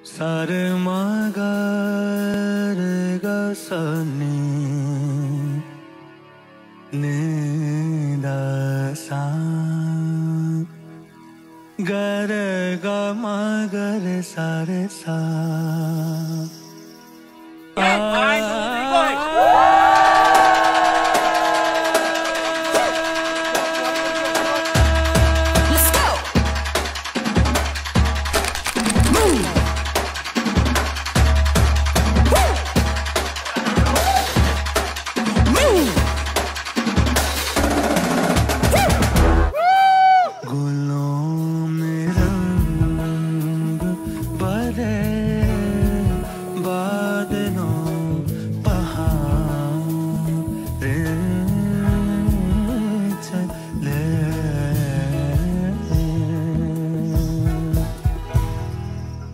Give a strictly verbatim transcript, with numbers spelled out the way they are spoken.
सारे मगर गसनी निदासा गर ग मगर सारे सा गुलों में रंग भरे